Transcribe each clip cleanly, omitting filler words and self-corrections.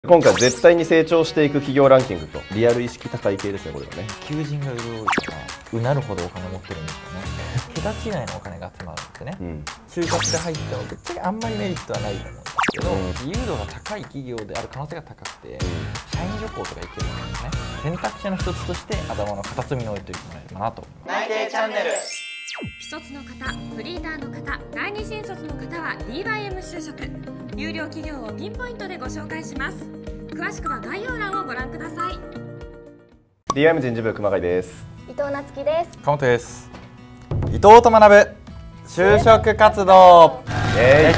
今回絶対に成長していく企業ランキングとリアル意識高い系ですね、これはね。 求人が潤いからうなるほどお金持ってるんですよね。桁違いのお金が集まるんですね、就活で入ってもぶっちゃけあんまりメリットはないと思うんですけど、自由度が高い企業である可能性が高くて、社員旅行とか行けるんですね。選択肢の一つとして頭の片隅に置いておいてもらえればなと。 内定チャンネル。 既卒の方、フリーターの方、第二新卒の方は DYM 就職、有料企業をピンポイントでご紹介します。詳しくは概要欄をご覧ください。 DYM 人事部熊谷です。 伊藤夏樹です。 鎌本です。伊藤と学ぶ就職活動。 イエーイ。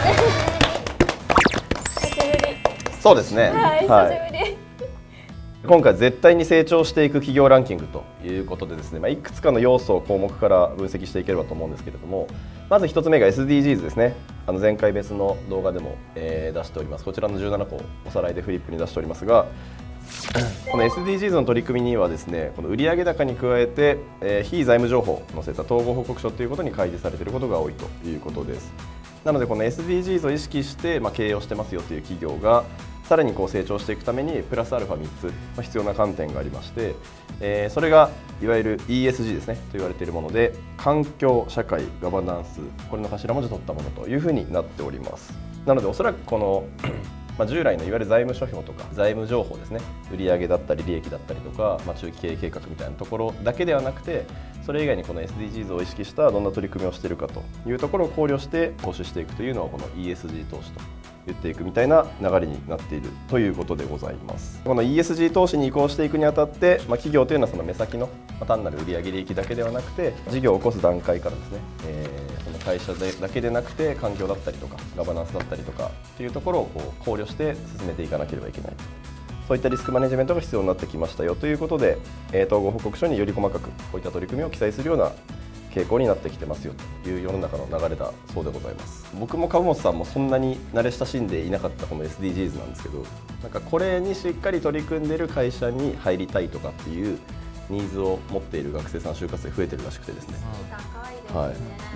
久しぶり。 そうですね。 はい、久しぶり。 今回絶対に成長していく企業ランキングということでですね、いくつかの要素を項目から分析していければと思うんですけれども、まず1つ目が SDGs ですね。前回別の動画でも、出しております。こちらの17個おさらいでフリップに出しておりますが、この SDGs の取り組みにはですね、この売上高に加えて、非財務情報を載せた統合報告書ということに開示されていることが多いということです。なのでこの SDGs を意識して、経営をしてますよという企業がさらにこう成長していくためにプラスアルファ3つ、必要な観点がありまして、それがいわゆる ESG ですねと言われているもので、環境、社会、ガバナンス、これの頭文字取ったものというふうになっております。なのでおそらくこの従来のいわゆる財務諸表とか財務情報ですね、売上だったり利益だったりとか、中期経営計画みたいなところだけではなくて、それ以外にこの SDGs を意識したどんな取り組みをしているかというところを考慮して投資していくというのはこの ESG 投資と言っていくみたいな流れになっているということでございます。この ESG 投資に移行していくにあたって、企業というのはその目先の単なる売上利益だけではなくて、事業を起こす段階からですね、その会社だけでなくて環境だったりとかガバナンスだったりとかというところを考慮して進めていかなければいけない。そういったリスクマネジメントが必要になってきましたよということで、統合報告書により細かくこういった取り組みを記載するような傾向になってきてますよという世の中の流れだそうでございます。僕も株本さんもそんなに慣れ親しんでいなかったこの SDGs なんですけど、なんかこれにしっかり取り組んでいる会社に入りたいとかっていうニーズを持っている学生さん就活生増えてるらしくてですね、はい、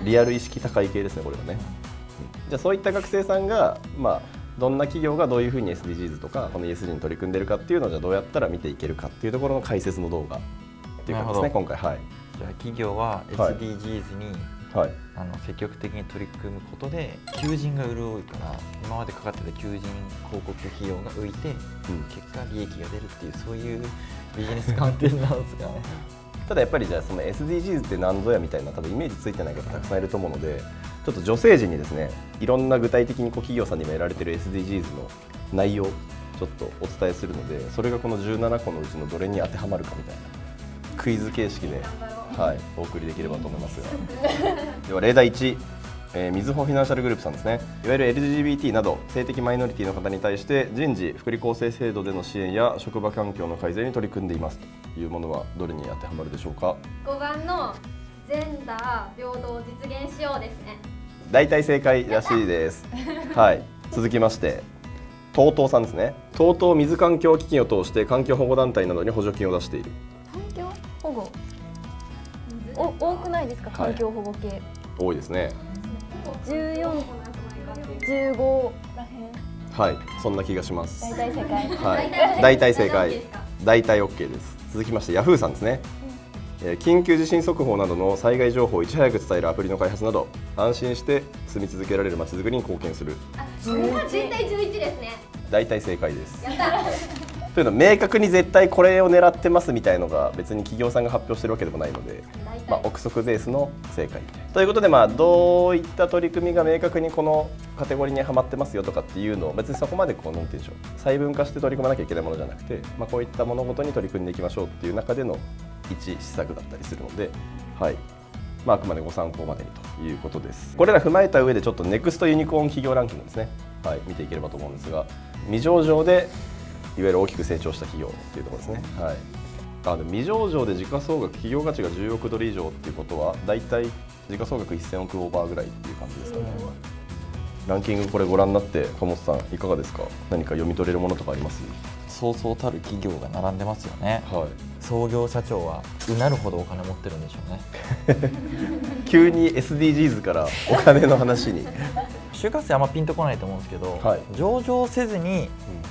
リアル意識高い系ですねこれはね。じゃあそういった学生さんがどんな企業がどういうふうに SDGs とかこの ESG に取り組んでいるかっていうのをじゃあどうやったら見ていけるかっていうところの解説の動画っていう感じですね今回。はい。 じゃあ企業は SDGs に、積極的に取り組むことで求人が潤いから今までかかってた求人広告費用が浮いて、結果利益が出るっていうそういうビジネス観点なんですかね。 ただやっぱりじゃあその SDGs って何ぞやみたいな多分イメージついてない方たくさんいると思うので、ちょっと女性陣にですねいろんな具体的に企業さんにもやられている SDGs の内容をちょっとお伝えするので、それがこの17個のうちのどれに当てはまるかみたいなクイズ形式で、お送りできればと思いますがでは例題1、みずほフィナンシャルグループさんですね。いわゆる LGBT など性的マイノリティの方に対して人事福利厚生制度での支援や職場環境の改善に取り組んでいますというものはどれに当てはまるでしょうか。 5番のジェンダー平等を実現しようですね。 大体正解らしいです。はい。続きまして、TOTOさんですね。TOTO水環境基金を通して環境保護団体などに補助金を出している。 環境保護多くないですか、環境保護系。 多いですね。 14、15らへん。 はい、そんな気がします。 大体正解。 はい、大体正解。大体 OK です。続きまして、ヤフーさんですね。緊急地震速報などの災害情報をいち早く伝えるアプリの開発など、安心して住み続けられるまちづくりに貢献する。 これが絶対11ですね。 大体正解です。 やった。 というのは明確に絶対これを狙ってますみたいのが別に企業さんが発表してるわけでもないので、憶測ベースの正解ということで、どういった取り組みが明確にこのカテゴリーにはまってますよとかっていうのを別にそこまでなんて言うんでしょう、細分化して取り組まなきゃいけないものじゃなくて、こういった物事に取り組んでいきましょうっていう中での一施策だったりするので、はい、あくまでご参考までにということです。これら踏まえた上でちょっとネクストユニコーン企業ランキングですね、見ていければと思うんですが、未上場でいわゆる大きく成長した企業っていうところですね。で未上場で時価総額企業価値が10億ドル以上っていうことはだいたい時価総額1000億オーバーぐらいっていう感じですかね。ランキングこれご覧になって鴨本さんいかがですか。何か読み取れるものとかあります？ そうそうたる企業が並んでますよね。創業社長はうなるほどお金持ってるんでしょうね。 急に SDGs からお金の話に就活生あんまピンとこないと思うんですけど、上場せずに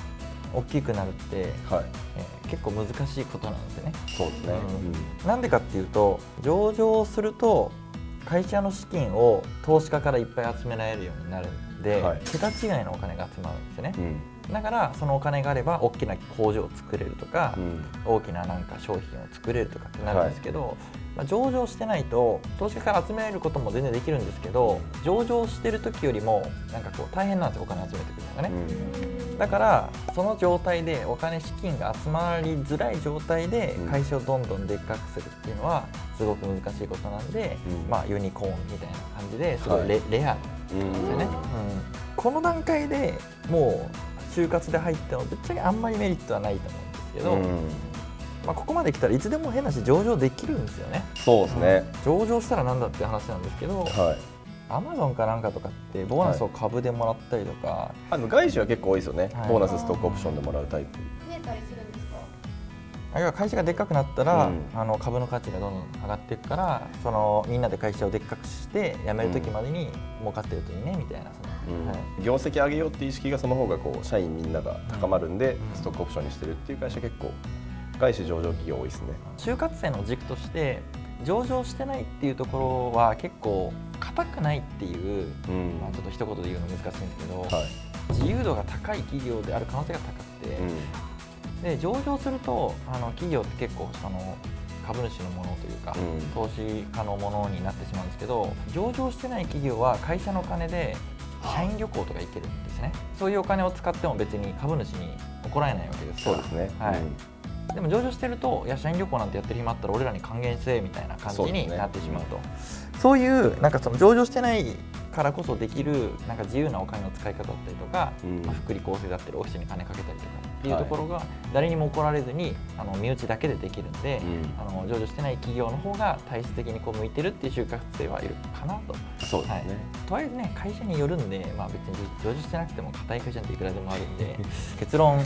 大きくなるって、 はい、 結構難しいことなんですよね。 そうですね。 なんでかっていうと、上場すると会社の資金を投資家からいっぱい集められるようになるんで、はい、桁違いのお金が集まるんですよね。だからそのお金があれば大きな工場を作れるとか、大きななんか商品を作れるとかってなるんですけど、まあ、上場してないと投資家から集められることも全然できるんですけど、上場してる時よりもなんかこう大変なんですよ、お金集めてくるのがね。だからその状態でお金資金が集まりづらい状態で会社をどんどんでっかくするっていうのはすごく難しいことなんで、まあユニコーンみたいな感じですごいレアなんですよね。この段階でもう就活で入ってもぶっちゃけあんまりメリットはないと思うんですけど、まあここまで来たらいつでも変なし上場できるんですよね。 そうですね。 上場したらなんだっていう話なんですけど、アマゾンかなんかとかってボーナスを株でもらったりとか、 外資は結構多いですよね。ボーナスストックオプションでもらうタイプ。 増えたりするんですか？ 会社がでっかくなったら、株の価値がどんどん上がっていくから、そのみんなで会社をでっかくして辞める時までに儲かってるといいねみたいな、業績上げようっていう意識がその方がこう社員みんなが高まるんで、ストックオプションにしてるっていう会社結構外資上場企業多いですね。就活生の軸として上場してないっていうところは結構硬くないっていう、まあちょっと一言で言うの難しいんですけど、自由度が高い企業である可能性が高くて、で上場すると企業って結構その株主のものというか、投資家のものになってしまうんですけど、上場してない企業は会社の金で社員旅行とか行けるんですね。そういうお金を使っても別に株主に怒られないわけですから。 そうですね。 でも上場してると、いや社員旅行なんてやってる暇あったら俺らに還元せえみたいな感じになってしまうと。そういうなんかその上場してないからこそできるなんか自由なお金の使い方だったりとか、福利厚生だったりオフィスに金かけたりとかっていうところが誰にも怒られずに身内だけでできるんで、上場してない企業の方が体質的にこう向いてるっていう就活生はいるかなと。 そうですね。 とはいえね、会社によるんで、まあ、別に上場してなくても硬い会社なんていくらでもあるんで結論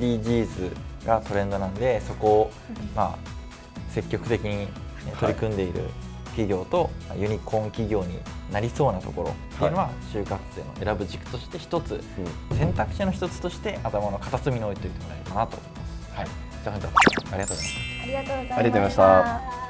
SDGs がトレンドなんで、そこをまあ積極的に取り組んでいる企業とユニコーン企業になりそうなところっていうのは、就活生の選ぶ軸として一つ、選択肢の一つとして頭の片隅に置いておいてもらえればなと思います。はい、じゃあ本日はありがとうございました。 ありがとうございました。 ありがとうございました。